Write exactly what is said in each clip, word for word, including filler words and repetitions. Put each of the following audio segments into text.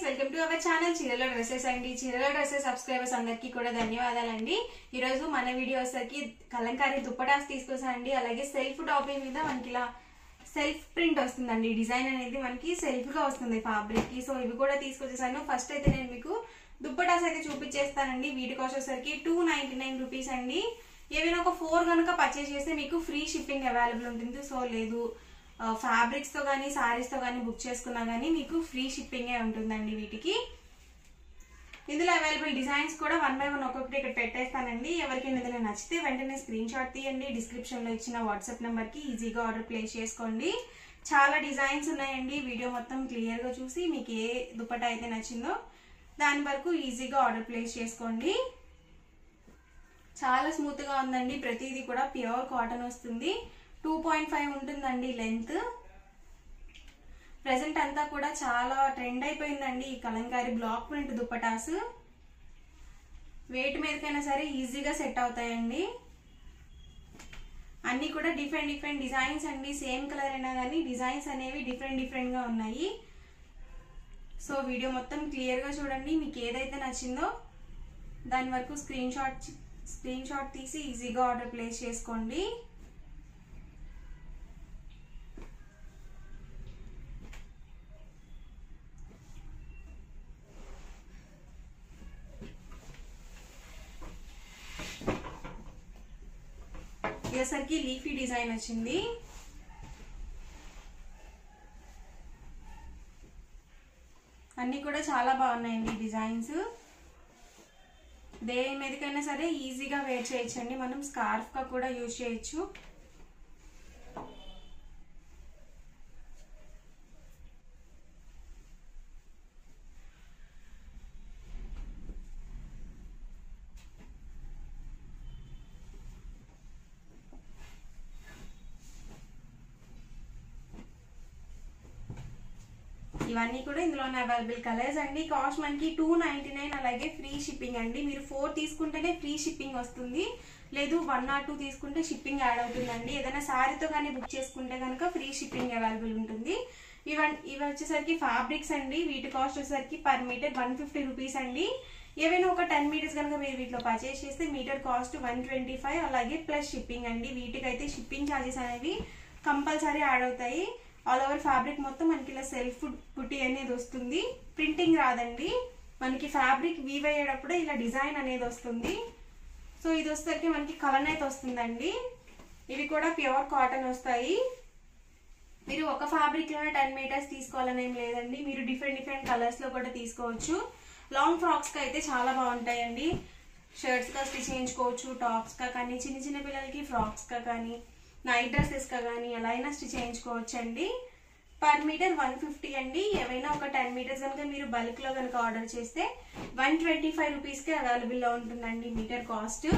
Welcome to our channel చీరల dresses అండి. చీరల డ్రెస్సెస్ సబ్స్క్రైబర్స్ అందరికీ కూడా ధన్యవాదాలండి. ఈ రోజు మన వీడియో వచ్చేసరికి కలంకారీ దుప్పటాస్ తీసుకొచ్చానండి. అలాగే సెల్ఫ్ టాపింగ్ మీద మనకి ఇలా సెల్ఫ్ ప్రింట్ వస్తుందండి. డిజైన్ అనేది మనకి సెల్ఫ్ గా వస్తుంది ఫ్యాబ్రిక్ కి. సో ఇవి కూడా తీసుకొచ్చేసాను. ఫస్ట్ అయితే నేను మీకు దుప్పటాస్ అయితే చూపించేస్తానండి. వీటి కాస్ట్ వచ్చేసరికి టూ నైన్టీ నైన్ రూపీస్ అండి. ఏవైనా ఒక ఫోర్ కనుక పర్చేస్ చేస్తే మీకు ఫ్రీ షిప్పింగ్ అవైలబుల్ ఉంటుంది. సో లేదు ఫ్యాబ్రిక్స్ తో కానీ సారీస్ తో కానీ బుక్ చేసుకున్నా కానీ మీకు ఫ్రీ షిప్పింగ్ ఉంటుందండి. వీటికి ఇందులో అవైలబుల్ డిజైన్స్ కూడా వన్ బై వన్ ఒక్కొక్కటి ఇక్కడ పెట్టేస్తానండి. ఎవరికైనా ఏదైనా నచ్చితే వెంటనే స్క్రీన్ షాట్ తీయండి. డిస్క్రిప్షన్ లో ఇచ్చిన వాట్సాప్ నెంబర్ కి ఈజీగా ఆర్డర్ ప్లేస్ చేసుకోండి. చాలా డిజైన్స్ ఉన్నాయండి. వీడియో మొత్తం క్లియర్ గా చూసి మీకు ఏ దుపట్టా అయితే నచ్చిందో దాని వరకు ఈజీగా ఆర్డర్ ప్లేస్ చేసుకోండి. చాలా స్మూత్ గా ఉందండి. ప్రతిదీ కూడా ప్యూర్ కాటన్ వస్తుంది. టూ పాయింట్ ఫైవ్ ఉంటుందండి లెంత్. ప్రెసెంట్ అంతా కూడా చాలా ట్రెండ్ అయిపోయిందండి ఈ Kalamkari block print dupattas. Weight మీదకైనా సరే ఈజీగా సెట్ అవుతాయండి. అన్ని కూడా డిఫరెంట్ డిఫరెంట్ డిజైన్స్ అండి. సేమ్ కలర్ అయినా కానీ డిజైన్స్ అనేవి డిఫరెంట్ డిఫరెంట్ గా ఉన్నాయి. సో వీడియో మొత్తం క్లియర్ గా చూడండి. మీకు ఏదైతే నచ్చిందో దాని వరకు స్క్రీన్ షాట్ స్క్రీన్ షాట్ తీసి ఈజీగా ఆర్డర్ ప్లేస్ చేసుకోండి. ఇదేసరికి లీఫీ డిజైన్ వచ్చింది. అన్ని కూడా చాలా బాగున్నాయండి డిజైన్స్. దేని మీదకైనా సరే ఈజీగా వేర్ చేయొచ్చండి. మనం స్కార్ఫ్ గా కూడా యూజ్ చేయొచ్చు. ఇవన్నీ కూడా ఇందులోనే అవైలబుల్ కలర్స్ అండి. కాస్ట్ మనకి టూ నైన్టీ నైన్ అలాగే ఫ్రీ షిప్పింగ్ అండి. మీరు ఫోర్ తీసుకుంటేనే ఫ్రీ షిప్పింగ్ వస్తుంది. లేదు వన్ ఆర్ టూ తీసుకుంటే షిప్పింగ్ యాడ్ అవుతుందండి. ఏదైనా సారీతో కానీ బుక్ చేసుకుంటే కనుక ఫ్రీ షిప్పింగ్ అవైలబుల్ ఉంటుంది. ఇవన్ ఇవి వచ్చేసరికి ఫ్యాబ్రిక్స్ అండి. వీటి కాస్ట్ వచ్చేసరికి per metre one fifty rupees అండి. ఏవైనా ఒక టెన్ మీటర్స్ కనుక మీరు వీటిలో పర్చేస్ చేస్తే metre cost one twenty five అలాగే ప్లస్ షిప్పింగ్ అండి. వీటికైతే షిప్పింగ్ ఛార్జెస్ అనేవి కంపల్సరీ యాడ్ అవుతాయి. ఆల్ ఓవర్ ఫ్యాబ్రిక్ మొత్తం మనకి ఇలా సెల్ఫ్ పుట్టి అనేది వస్తుంది. ప్రింటింగ్ రాదండి. మనకి ఫ్యాబ్రిక్ వీవ్ అయ్యేటప్పుడు ఇలా డిజైన్ అనేది వస్తుంది. సో ఇది వచ్చేసరికి మనకి కలర్ అయితే వస్తుందండి. ఇవి కూడా ప్యూర్ కాటన్ వస్తాయి. మీరు ఒక ఫ్యాబ్రిక్ లోనే టెన్ మీటర్స్ తీసుకోవాలని ఏం లేదండి. మీరు డిఫరెంట్ డిఫరెంట్ కలర్స్ లో కూడా తీసుకోవచ్చు. లాంగ్ ఫ్రాక్స్ గా అయితే చాలా బాగుంటాయండి. షర్ట్స్ గా స్టిచ్ చేయించుకోవచ్చు. టాప్స్ గా కానీ చిన్న చిన్న పిల్లలకి ఫ్రాక్స్ గా కానీ నైట్ డ్రెస్సెస్ గా కానీ ఎలా అయినా స్టిచ్ చేయించుకోవచ్చు అండి. పర్ మీటర్ వన్ ఫిఫ్టీ అండి. ఏవైనా ఒక టెన్ మీటర్స్ కనుక మీరు బల్క్ లో కనుక ఆర్డర్ చేస్తే వన్ ట్వంటీ ఫైవ్ రూపీస్ కి అవైలబుల్ లో ఉంటుందండి మీటర్ కాస్ట్.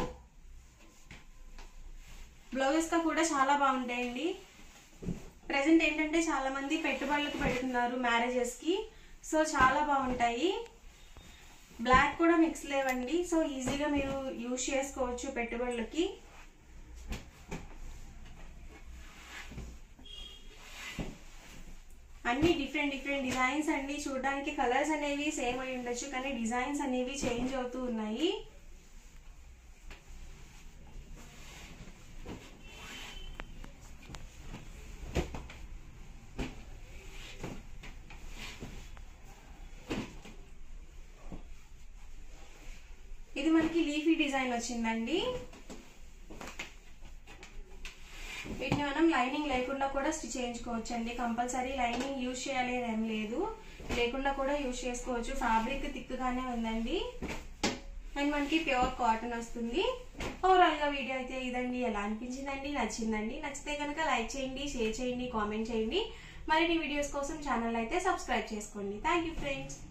బ్లౌజెస్ గా కూడా చాలా బాగుంటాయండి. ప్రెసెంట్ ఏంటంటే చాలా మంది పెట్టుబడులకు పెడుతున్నారు మ్యారేజెస్ కి. సో చాలా బాగుంటాయి. బ్లాక్ కూడా మిక్స్ లేవండి. సో ఈజీగా మీరు యూజ్ చేసుకోవచ్చు పెట్టుబడులకి. అన్ని డిఫరెంట్ డిఫరెంట్ డిజైన్స్ అండి. చూడడానికి కలర్స్ అనేవి సేమ్ అయి ఉండొచ్చు కానీ డిజైన్స్ అనేవి చేంజ్ అవుతూ ఉన్నాయి. ఇది మనకి లీఫీ డిజైన్ వచ్చిందండి. వీటిని మనం లైనింగ్ లేకుండా కూడా స్టిచ్ చేయించుకోవచ్చు అండి. కంపల్సరీ లైనింగ్ యూజ్ చేయాలి అని ఏం లేదు. లేకుండా కూడా యూజ్ చేసుకోవచ్చు. ఫ్యాబ్రిక్ థిక్గానే ఉందండి. అండ్ మనకి ప్యూర్ కాటన్ వస్తుంది. ఓవరాల్ గా వీడియో అయితే ఇదండి. ఎలా అనిపించిందండి? నచ్చిందండి? నచ్చితే కనుక లైక్ చేయండి, షేర్ చేయండి, కామెంట్ చేయండి. మరిన్ని వీడియోస్ కోసం ఛానల్ అయితే సబ్స్క్రైబ్ చేసుకోండి. Thank you friends.